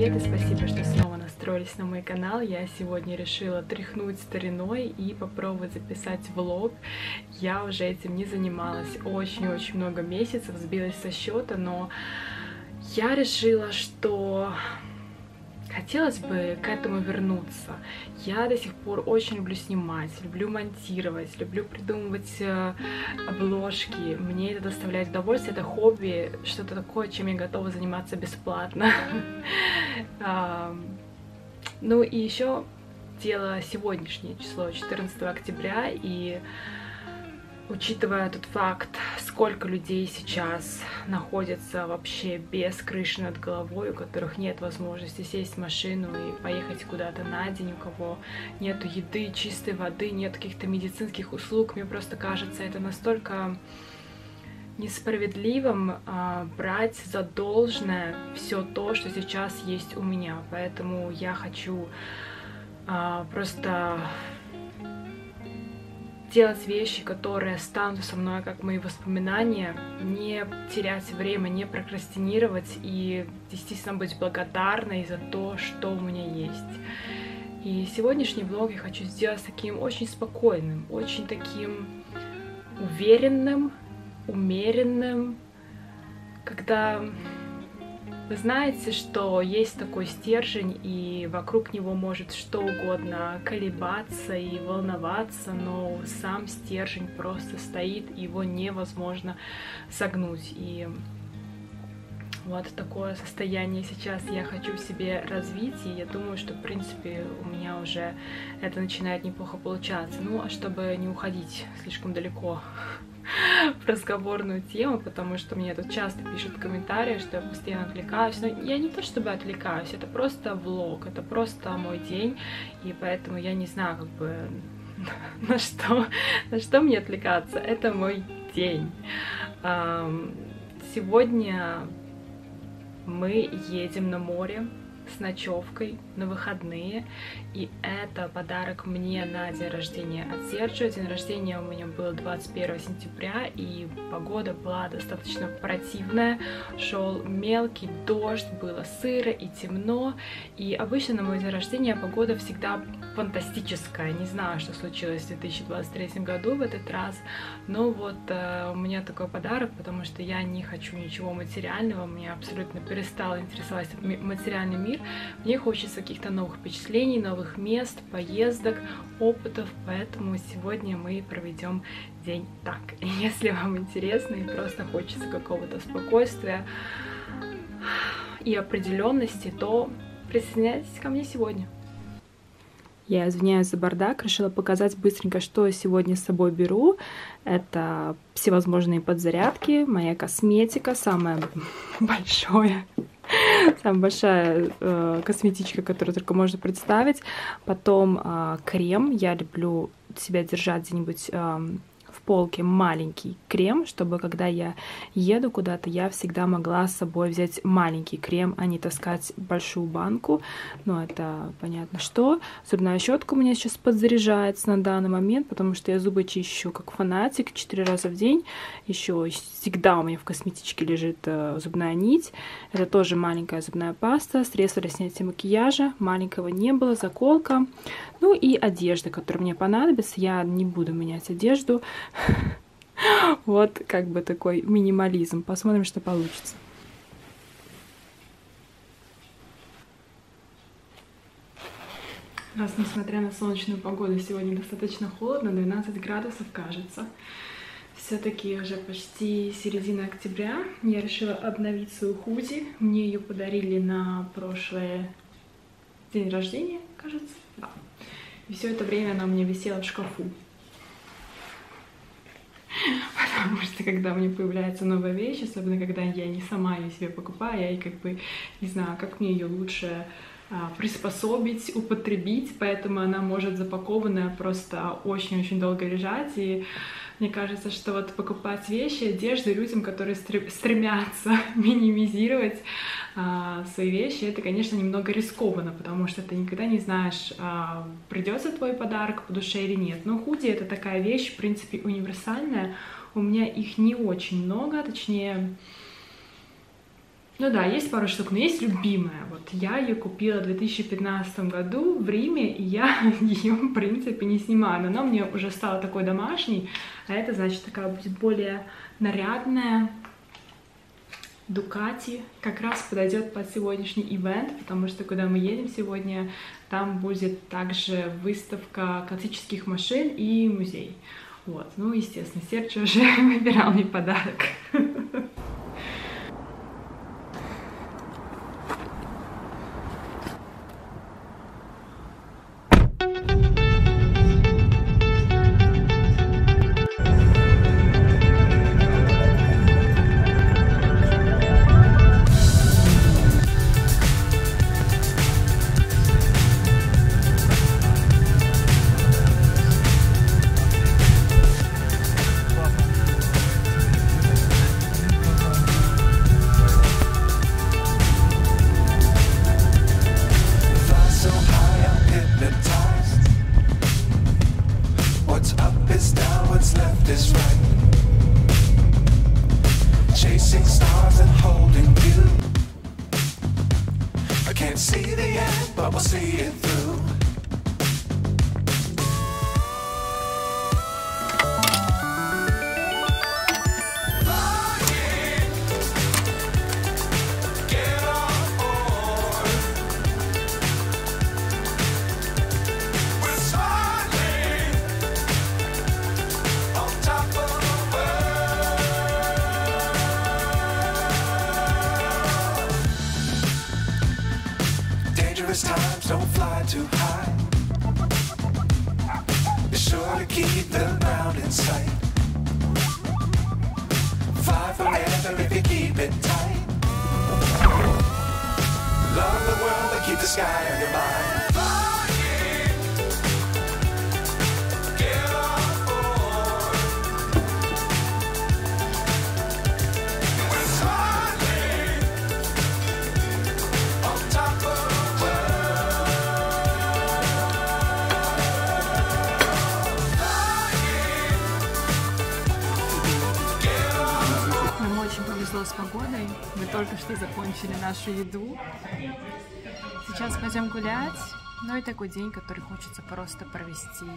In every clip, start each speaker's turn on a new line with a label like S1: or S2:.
S1: привет и спасибо, что снова настроились на мой канал. Я сегодня решила тряхнуть стариной и попробовать записать влог. Я уже этим не занималась очень-очень много месяцев, сбилась со счета, но я решила, что хотелось бы к этому вернуться. Я до сих пор очень люблю снимать, люблю монтировать, люблю придумывать обложки. Мне это доставляет удовольствие, это хобби, что-то такое, чем я готова заниматься бесплатно. Ну и еще дело сегодняшнее число, 14 октября, и учитывая тот факт, сколько людей сейчас находится вообще без крыши над головой, у которых нет возможности сесть в машину и поехать куда-то на день, у кого нету еды, чистой воды, нет каких-то медицинских услуг, мне просто кажется, это настолько несправедливым брать за должное все то, что сейчас есть у меня. Поэтому я хочу просто делать вещи, которые останутся со мной как мои воспоминания, не терять время, не прокрастинировать и действительно быть благодарной за то, что у меня есть. И сегодняшний влог я хочу сделать таким очень спокойным, очень таким уверенным, умеренным, когда вы знаете, что есть такой стержень, и вокруг него может что угодно колебаться и волноваться, но сам стержень просто стоит, и его невозможно согнуть. И вот такое состояние сейчас я хочу в себе развить, и я думаю, что, в принципе, у меня уже это начинает неплохо получаться. Ну, а чтобы не уходить слишком далеко в разговорную тему, потому что мне тут часто пишут в комментариях, что я постоянно отвлекаюсь. Но я не то чтобы отвлекаюсь, это просто влог, это просто мой день, и поэтому я не знаю, как бы на что мне отвлекаться. Это мой день. Сегодня мы едем на море с ночевкой на выходные, и это подарок мне на день рождения от Серджио. День рождения у меня был 21 сентября, и погода была достаточно противная, шел мелкий дождь, было сыро и темно, и обычно на мой день рождения погода всегда фантастическая. Не знаю, что случилось в 2023 году в этот раз, но вот у меня такой подарок, потому что я не хочу ничего материального, меня абсолютно перестал интересовать материальный мир. Мне хочется каких-то новых впечатлений, новых мест, поездок, опытов, поэтому сегодня мы проведем день так. И если вам интересно и просто хочется какого-то спокойствия и определенности, то присоединяйтесь ко мне сегодня. Я извиняюсь за бардак, решила показать быстренько, что я сегодня с собой беру. Это всевозможные подзарядки, моя косметика, самая большая косметичка, которую только можно представить. Потом крем. Я люблю себя держать где-нибудь в полке маленький крем, чтобы когда я еду куда-то, я всегда могла с собой взять маленький крем, а не таскать большую банку. Но это понятно что. Зубная щетка у меня сейчас подзаряжается на данный момент, потому что я зубы чищу как фанатик 4 раза в день. Еще всегда у меня в косметичке лежит зубная нить. Это тоже маленькая зубная паста, средство для снятия макияжа. Маленького не было, заколка. Ну и одежда, которая мне понадобится. Я не буду менять одежду. Вот как бы такой минимализм. Посмотрим, что получится. Раз, несмотря на солнечную погоду, сегодня достаточно холодно, 12 градусов кажется. Все-таки уже почти середина октября. Я решила обновить свою худи. Мне ее подарили на прошлый день рождения, кажется. Да. И все это время она у меня висела в шкафу. Потому что когда мне появляется новая вещь, особенно когда я не сама ее себе покупаю, я и как бы не знаю, как мне ее лучше приспособить, употребить, поэтому она может запакованная просто очень-очень долго лежать. И мне кажется, что вот покупать вещи, одежду людям, которые стремятся минимизировать свои вещи, это, конечно, немного рискованно, потому что ты никогда не знаешь, придется твой подарок по душе или нет. Но худи — это такая вещь, в принципе, универсальная. У меня их не очень много, точнее, ну да, есть пару штук, но есть любимая. Вот Я ее купила в 2015 году в Риме, и я ее, в принципе, не снимаю. Но она мне уже стала такой домашней, а это, значит, такая будет более нарядная. Дукати как раз подойдет под сегодняшний ивент, потому что когда мы едем сегодня, там будет также выставка классических машин и музей. Вот, ну, естественно, Серджио уже выбирал мне подарок.
S2: Times don't fly too high. Be sure to keep the ground in sight. Fly forever if you keep it tight. Love the world and keep the sky on your mind.
S1: С погодой. Мы только что закончили нашу еду. Сейчас пойдем гулять. Ну и такой день, который хочется просто провести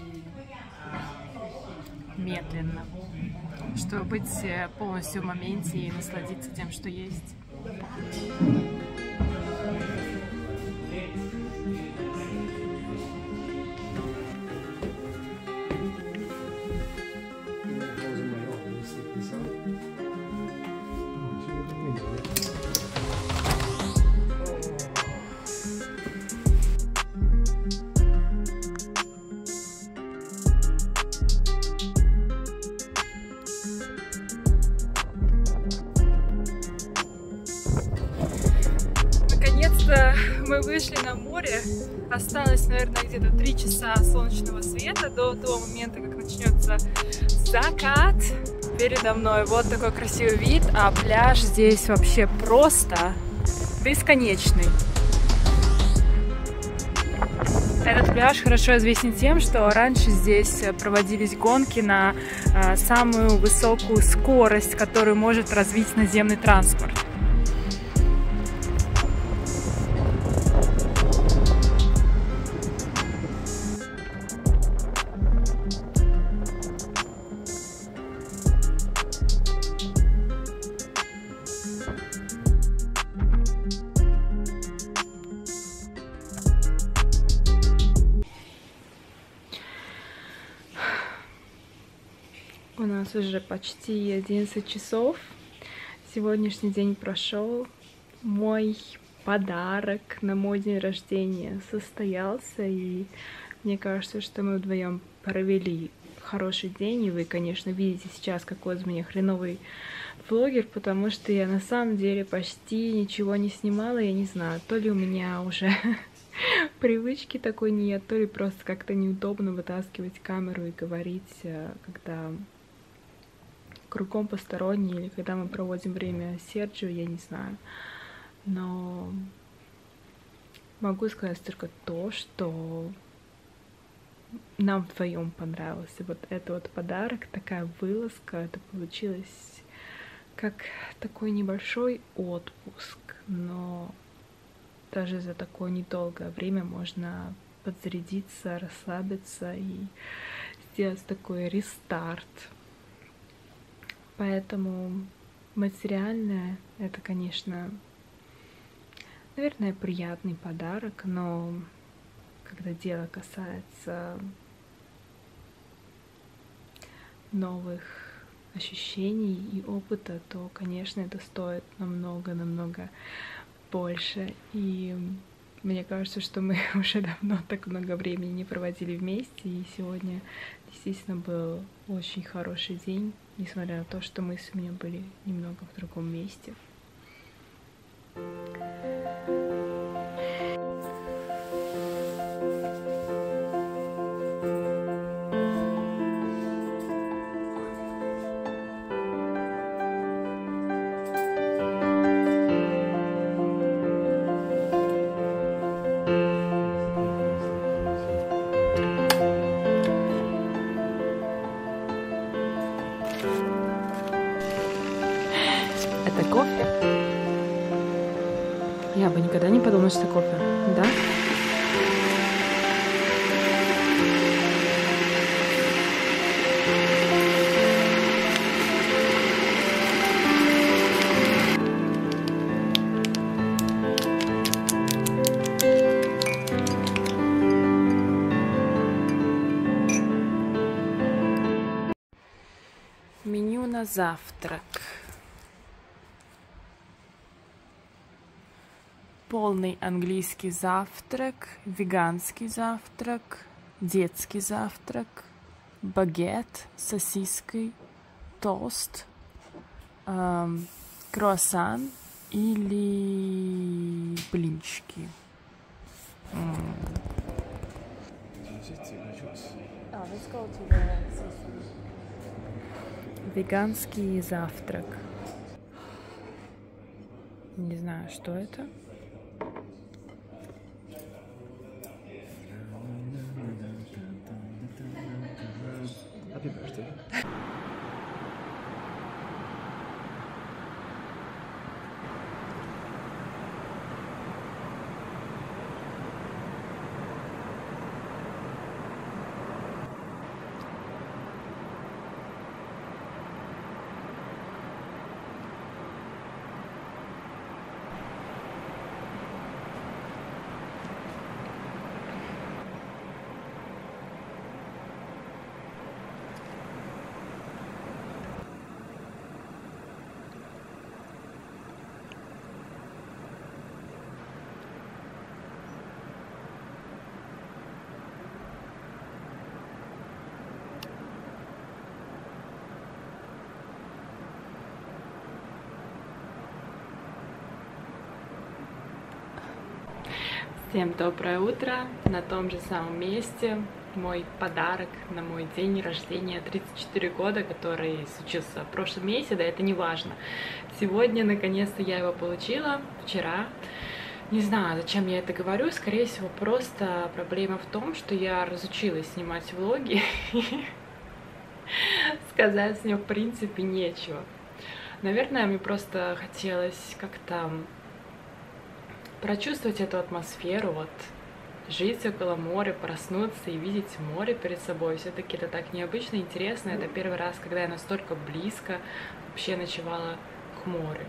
S1: медленно, чтобы быть полностью в моменте и насладиться тем, что есть. Мы вышли на море, осталось, наверное, где-то 3 часа солнечного света до того момента, как начнется закат. Передо мной вот такой красивый вид, а пляж здесь вообще просто бесконечный. Этот пляж хорошо известен тем, что раньше здесь проводились гонки на самую высокую скорость, которую может развить наземный транспорт. У нас уже почти 11 часов. Сегодняшний день прошел. Мой подарок на мой день рождения состоялся. И мне кажется, что мы вдвоем провели хороший день. И вы, конечно, видите сейчас, какой из меня хреновый влогер, потому что я на самом деле почти ничего не снимала. Я не знаю, то ли у меня уже привычки такой нет, то ли просто как-то неудобно вытаскивать камеру и говорить, когда кругом посторонние, или когда мы проводим время с Серджио, я не знаю. Но могу сказать только то, что нам вдвоем понравился вот этот вот подарок, такая вылазка. Это получилось как такой небольшой отпуск, но даже за такое недолгое время можно подзарядиться, расслабиться и сделать такой рестарт. Поэтому материальное — это, конечно, наверное, приятный подарок, но когда дело касается новых ощущений и опыта, то, конечно, это стоит намного больше. И мне кажется, что мы уже давно так много времени не проводили вместе, и сегодня действительно был очень хороший день, несмотря на то, что мысли у меня были немного в другом месте. Это кофе? Я бы никогда не подумала, что это кофе, да? Меню на завтрак. Полный английский завтрак, веганский завтрак, детский завтрак, багет с сосиской, тост, круассан или блинчики. Веганский завтрак. Не знаю, что это.
S3: Happy birthday.
S1: Всем доброе утро на том же самом месте. Мой подарок на мой день рождения, 34 года, который случился в прошлом месяце, да, это не важно. Сегодня, наконец-то, я его получила, вчера. Не знаю, зачем я это говорю, скорее всего, просто проблема в том, что я разучилась снимать влоги, сказать мне, в принципе, нечего. Наверное, мне просто хотелось как-то прочувствовать эту атмосферу, вот, жить около моря, проснуться и видеть море перед собой. Все-таки это так необычно, интересно. Это первый раз, когда я настолько близко вообще ночевала к морю.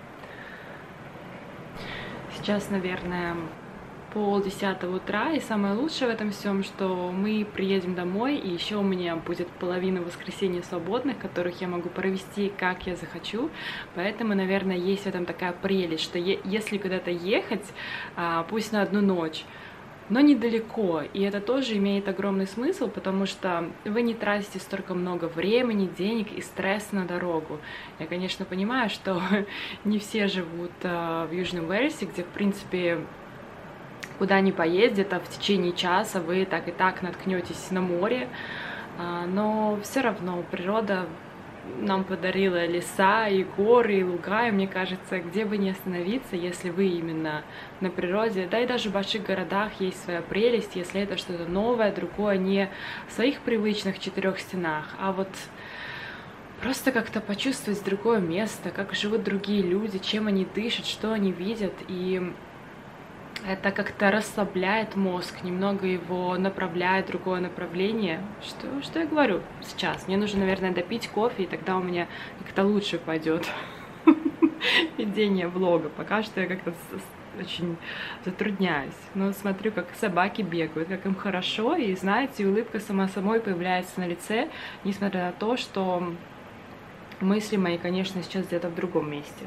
S1: Сейчас, наверное, 9:30 утра, и самое лучшее в этом всем, что мы приедем домой, и еще у меня будет половина воскресенья свободных, которых я могу провести как я захочу. Поэтому, наверное, есть в этом такая прелесть, что если куда-то ехать, пусть на одну ночь, но недалеко, и это тоже имеет огромный смысл, потому что вы не тратите столько много времени, денег и стресса на дорогу. Я, конечно, понимаю, что не все живут в Южном Уэльсе, где, в принципе, куда ни поездят, а в течение часа вы так и так наткнетесь на море, но все равно природа нам подарила леса и горы, и луга, и мне кажется, где бы ни остановиться, если вы именно на природе, да и даже в больших городах есть своя прелесть, если это что-то новое, другое, не в своих привычных четырех стенах, а вот просто как-то почувствовать другое место, как живут другие люди, чем они дышат, что они видят, и Это как-то расслабляет мозг, немного его направляет в другое направление. Что я говорю сейчас? Мне нужно, наверное, допить кофе, и тогда у меня как-то лучше пойдет ведение влога. Пока что я как-то очень затрудняюсь. Но смотрю, как собаки бегают, как им хорошо, и, знаете, улыбка сама собой появляется на лице, несмотря на то, что мысли мои, конечно, сейчас где-то в другом месте.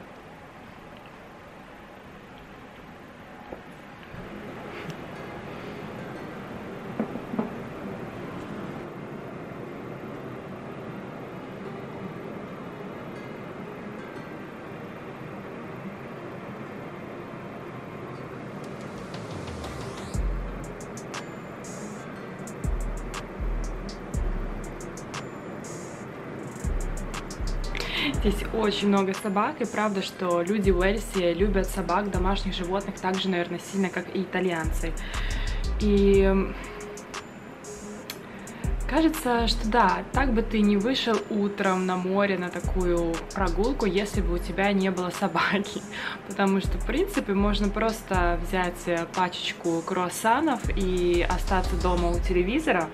S1: Здесь очень много собак, и правда, что люди в Уэльсе любят собак, домашних животных так же, наверное, сильно, как и итальянцы. И кажется, что да, так бы ты не вышел утром на море на такую прогулку, если бы у тебя не было собаки. Потому что, в принципе, можно просто взять пачечку круассанов и остаться дома у телевизора.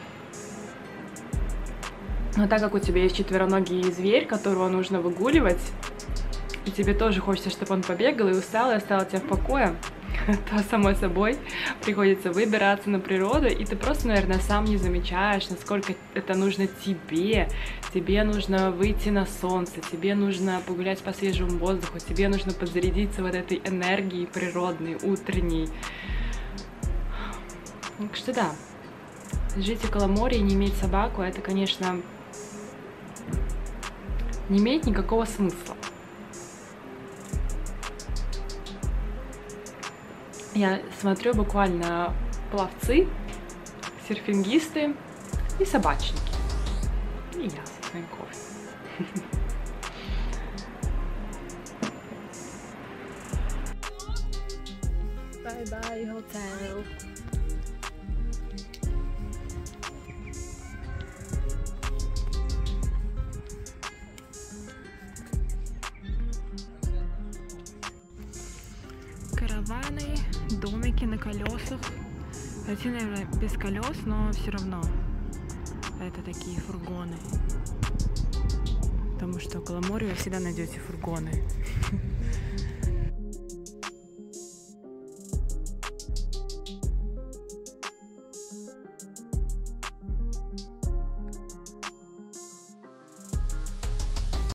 S1: Но так как у тебя есть четвероногий зверь, которого нужно выгуливать, и тебе тоже хочется, чтобы он побегал и устал, и оставил тебя в покое, то, само собой, приходится выбираться на природу, и ты просто, наверное, сам не замечаешь, насколько это нужно тебе. Тебе нужно выйти на солнце, тебе нужно погулять по свежему воздуху, тебе нужно подзарядиться вот этой энергией природной, утренней. Так что да, жить около моря и не иметь собаку, это, конечно, не имеет никакого смысла. Я смотрю буквально пловцы, серфингисты и собачники. И я со своим кофе. Bye-bye, hotel. Караваны, домики на колесах. Эти, наверное, без колес, но все равно это такие фургоны. Потому что около моря вы всегда найдете фургоны.